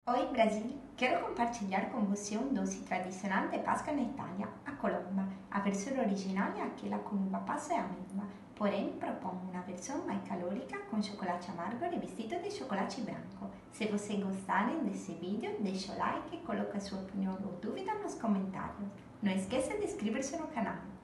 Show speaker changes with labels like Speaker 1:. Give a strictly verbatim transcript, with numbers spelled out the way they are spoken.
Speaker 1: Oi Brasil, quero compartilhar com você um doce tradicional de Páscoa na Itália, a colomba. A versão original é aquela com uva passa e amêndoa, porém propongo uma versão mais calórica com chocolate amargo revestido de chocolate branco. Se vocês gostarem desse vídeo, deixa o like e coloca sua opinião ou dúvida nos comentários. Não esqueça de inscrever-se no canal.